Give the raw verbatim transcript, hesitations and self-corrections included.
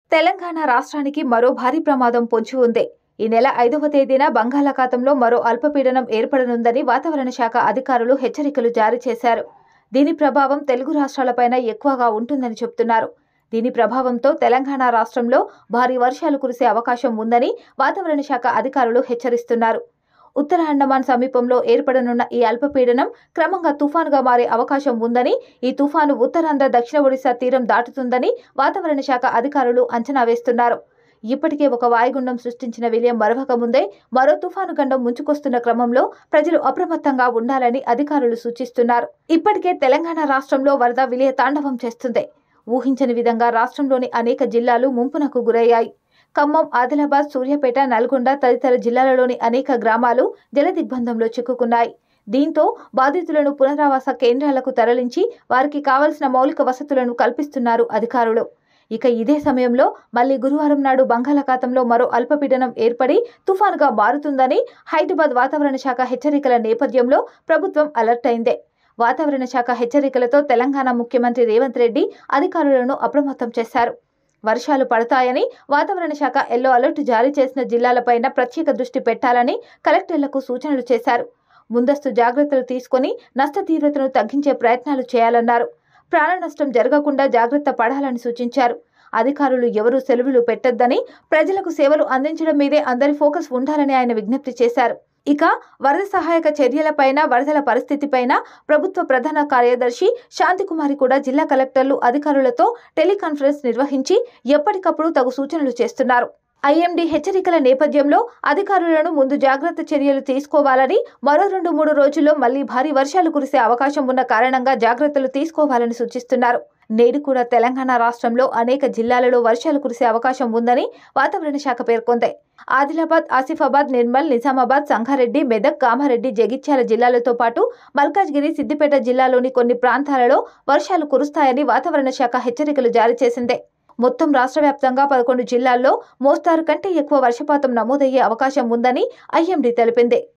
తెలంగాణ రాష్ట్రానికి మరో భారీ ప్రమాదం పొంచి ఉంది. ఈ నెల ఐదవ తేదీన బంగాళాఖాతంలో మరో అల్పపీడనం ఏర్పడనుందని వాతావరణ శాఖ అధికారులు హెచ్చరికలు జారీ చేశారు. దీని ప్రభావం తెలుగు రాష్ట్రాలపైన ఎక్కువగా ఉంటుందని చెబుతున్నారు. దీని ప్రభావంతో తెలంగాణ రాష్ట్రంలో భారీ వర్షాలు కురిసే అవకాశం ఉందని వాతావరణ శాఖ అధికారులు హెచ్చరిస్తున్నారు. ఉత్తర అండమాన్ సమీపంలో ఏర్పడనున్న ఈ అల్పపీడనం క్రమంగా తుఫానుగా మారే అవకాశం ఉందని, ఈ తుఫాను ఉత్తరాంధ్ర దక్షిణ ఒడిశా తీరం దాటుతుందని వాతావరణ శాఖ అధికారులు అంచనా వేస్తున్నారు. ఇప్పటికే ఒక వాయుగుండం సృష్టించిన విలయం మరవక ముందే మరో తుఫాను గండం ముంచుకొస్తున్న క్రమంలో ప్రజలు అప్రమత్తంగా ఉండాలని అధికారులు సూచిస్తున్నారు. ఇప్పటికే తెలంగాణ రాష్ట్రంలో వరద విలయ తాండవం చేస్తుంది. ఊహించని విధంగా రాష్ట్రంలోని అనేక జిల్లాలు ముంపునకు గురయ్యాయి. ఖమ్మం, ఆదిలాబాద్, సూర్యాపేట, నల్గొండ తదితర జిల్లాలలోని అనేక గ్రామాలు జలదిగ్బంధంలో చిక్కుకున్నాయి. దీంతో బాధితులను పునరావాస కేంద్రాలకు తరలించి వారికి కావలసిన మౌలిక వసతులను కల్పిస్తున్నారు అధికారులు. ఇక ఇదే సమయంలో మళ్లీ గురువారం నాడు బంగాళాఖాతంలో మరో అల్పపీడనం ఏర్పడి తుఫానుగా మారుతుందని హైదరాబాద్ వాతావరణ శాఖ హెచ్చరికల నేపథ్యంలో ప్రభుత్వం అలర్ట్ అయింది. వాతావరణ శాఖ హెచ్చరికలతో తెలంగాణ ముఖ్యమంత్రి రేవంత్ రెడ్డి అధికారులను అప్రమత్తం చేశారు. వర్షాలు పడతాయని వాతావరణ శాఖ ఎల్లో అలర్ట్ జారీ చేసిన జిల్లాలపైన ప్రత్యేక దృష్టి పెట్టాలని కలెక్టర్లకు సూచనలు చేశారు. ముందస్తు జాగ్రత్తలు తీసుకుని నష్ట తీవ్రతను తగ్గించే ప్రయత్నాలు చేయాలన్నారు. ప్రాణ నష్టం జరగకుండా జాగ్రత్త పడాలని సూచించారు. అధికారులు ఎవరూ సెలవులు పెట్టొద్దని, ప్రజలకు సేవలు అందించడం మీదే అందరి ఫోకస్ ఉండాలని ఆయన విజ్ఞప్తి చేశారు. ఇక వరద సహాయక చర్యలపైన, వరదల పరిస్థితిపైన ప్రభుత్వ ప్రధాన కార్యదర్శి శాంతికుమారి కూడా జిల్లా కలెక్టర్లు, అధికారులతో టెలికాన్ఫరెన్స్ నిర్వహించి ఎప్పటికప్పుడు తగు సూచనలు చేస్తున్నారు. ఐఎండీ హెచ్చరికల నేపథ్యంలో అధికారులను ముందు జాగ్రత్త చర్యలు తీసుకోవాలని, మరో రెండు మూడు రోజుల్లో మళ్లీ భారీ వర్షాలు కురిసే అవకాశం ఉన్న కారణంగా జాగ్రత్తలు తీసుకోవాలని సూచిస్తున్నారు. నేడు కూడా తెలంగాణ రాష్ట్రంలో అనేక జిల్లాలలో వర్షాలు కురిసే అవకాశం ఉందని వాతావరణ శాఖ పేర్కొంది. ఆదిలాబాద్, ఆసిఫాబాద్, నిర్మల్, నిజామాబాద్, సంగారెడ్డి, మెదక్, కామారెడ్డి, జగిత్యాల జిల్లాలతో పాటు మల్కాజ్గిరి, సిద్దిపేట జిల్లాలోని కొన్ని ప్రాంతాలలో వర్షాలు కురుస్తాయని వాతావరణ శాఖ హెచ్చరికలు జారీ చేసింది. మొత్తం రాష్ట్ర వ్యాప్తంగా పదకొండు జిల్లాల్లో మోస్తారు కంటే ఎక్కువ వర్షపాతం నమోదయ్యే అవకాశం ఉందని ఐఎండీ తెలిపింది.